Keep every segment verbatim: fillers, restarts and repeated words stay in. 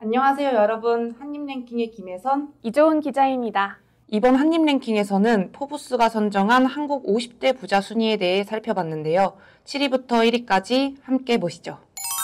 안녕하세요 여러분, 한입랭킹의 김혜선, 이조은 기자입니다. 이번 한입랭킹에서는 포브스가 선정한 한국 오십 대 부자 순위에 대해 살펴봤는데요. 칠 위부터 일 위까지 함께 보시죠.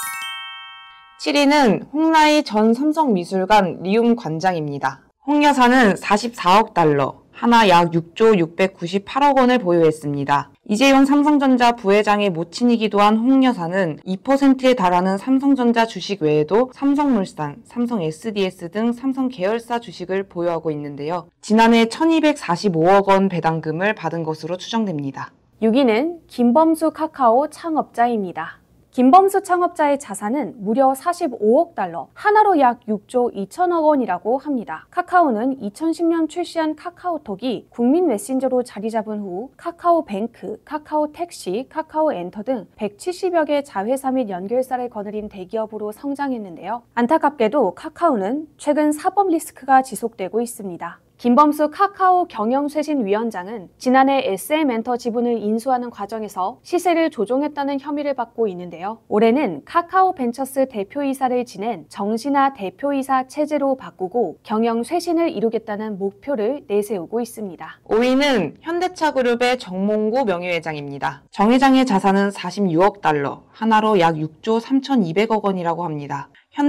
칠 위는 홍라희 전 삼성미술관 리움 관장입니다. 홍 여사는 사십사억 달러, 하나 약 육조 육백구십팔억 원을 보유했습니다. 이재용 삼성전자 부회장의 모친이기도 한 홍 여사는 이 퍼센트에 달하는 삼성전자 주식 외에도 삼성물산, 삼성 에스디에스 등 삼성 계열사 주식을 보유하고 있는데요. 지난해 천이백사십오억 원 배당금을 받은 것으로 추정됩니다. 육 위는 김범수 카카오 창업자입니다. 김범수 창업자의 자산은 무려 사십오억 달러, 하나로 약 육조 이천억 원이라고 합니다. 카카오는 이천십 년 출시한 카카오톡이 국민 메신저로 자리 잡은 후 카카오뱅크, 카카오택시, 카카오엔터 등 백칠십여 개 자회사 및 연결사를 거느린 대기업으로 성장했는데요. 안타깝게도 카카오는 최근 사법 리스크가 지속되고 있습니다. 김범수 카카오 경영쇄신위원장은 지난해 에스엠엔터 지분을 인수하는 과정에서 시세를 조종했다는 혐의를 받고 있는데요. 올해는 카카오벤처스 대표이사를 지낸 정신아 대표이사 체제로 바꾸고 경영쇄신을 이루겠다는 목표를 내세우고 있습니다. 오 위는 현대차그룹의 정몽구 명예회장입니다. 정 회장의 자산은 사십육억 달러, 하나로 약 육조 삼천이백억 원이라고 합니다.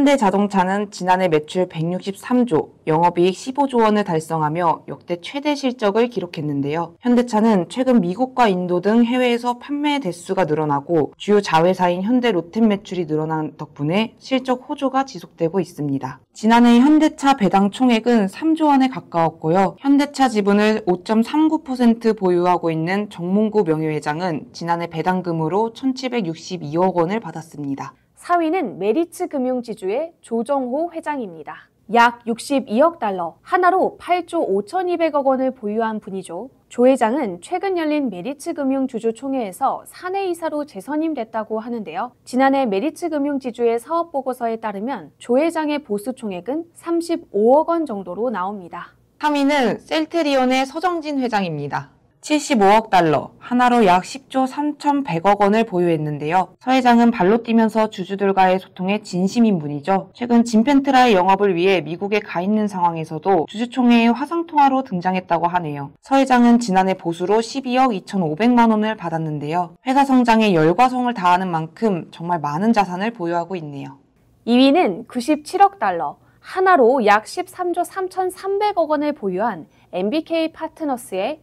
현대자동차는 지난해 매출 백육십삼조, 영업이익 십오조 원을 달성하며 역대 최대 실적을 기록했는데요. 현대차는 최근 미국과 인도 등 해외에서 판매 대수가 늘어나고 주요 자회사인 현대 로템 매출이 늘어난 덕분에 실적 호조가 지속되고 있습니다. 지난해 현대차 배당 총액은 삼조 원에 가까웠고요. 현대차 지분을 오 점 삼구 퍼센트 보유하고 있는 정몽구 명예회장은 지난해 배당금으로 천칠백육십이억 원을 받았습니다. 사 위는 메리츠 금융지주의 조정호 회장입니다. 약 육십이억 달러, 하나로 팔조 오천이백억 원을 보유한 분이죠. 조 회장은 최근 열린 메리츠 금융주주총회에서 사내이사로 재선임됐다고 하는데요. 지난해 메리츠 금융지주의 사업보고서에 따르면 조 회장의 보수 총액은 삼십오억 원 정도로 나옵니다. 삼 위는 셀트리온의 서정진 회장입니다. 칠십오억 달러, 하나로 약 십조 삼천백억 원을 보유했는데요. 서 회장은 발로 뛰면서 주주들과의 소통에 진심인 분이죠. 최근 진펜트라의 영업을 위해 미국에 가 있는 상황에서도 주주총회에 화상통화로 등장했다고 하네요. 서 회장은 지난해 보수로 십이억 이천오백만 원을 받았는데요. 회사 성장에 열과성을 다하는 만큼 정말 많은 자산을 보유하고 있네요. 이 위는 구십칠억 달러, 하나로 약 십삼조 삼천삼백억 원을 보유한 엠비케이 파트너스의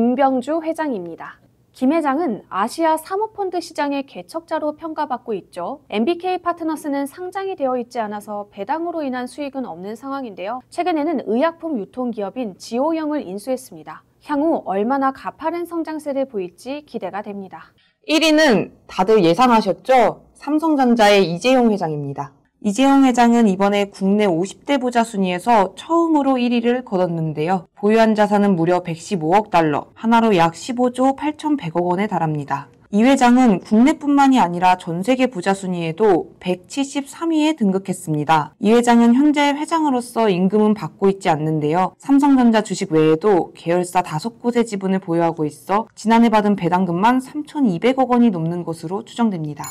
김병주 회장입니다. 김 회장은 아시아 사모펀드 시장의 개척자로 평가받고 있죠. 엠비케이 파트너스는 상장이 되어 있지 않아서 배당으로 인한 수익은 없는 상황인데요. 최근에는 의약품 유통기업인 지오영을 인수했습니다. 향후 얼마나 가파른 성장세를 보일지 기대가 됩니다. 일 위는 다들 예상하셨죠? 삼성전자의 이재용 회장입니다. 이재용 회장은 이번에 국내 오십 대 부자 순위에서 처음으로 일 위를 거뒀는데요. 보유한 자산은 무려 백십오억 달러, 하나로 약 십오조 팔천백억 원에 달합니다. 이 회장은 국내뿐만이 아니라 전 세계 부자 순위에도 백칠십삼 위에 등극했습니다. 이 회장은 현재 회장으로서 임금은 받고 있지 않는데요. 삼성전자 주식 외에도 계열사 다섯 곳의 지분을 보유하고 있어 지난해 받은 배당금만 삼천이백억 원이 넘는 것으로 추정됩니다.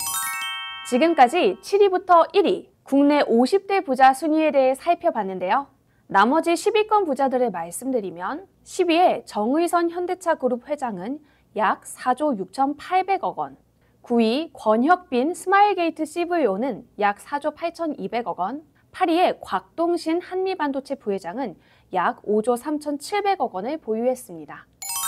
지금까지 칠 위부터 일 위, 국내 오십 대 부자 순위에 대해 살펴봤는데요. 나머지 십 위권 부자들을 말씀드리면 십 위에 정의선 현대차그룹 회장은 약 사조 육천팔백억 원, 구 위 권혁빈 스마일게이트 씨브이오는 약 사조 팔천이백억 원, 팔 위에 곽동신 한미반도체 부회장은 약 오조 삼천칠백억 원을 보유했습니다.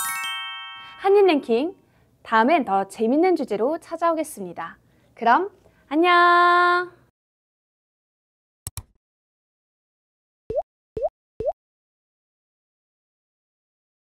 한입랭킹, 다음엔 더 재밌는 주제로 찾아오겠습니다. 그럼 안녕!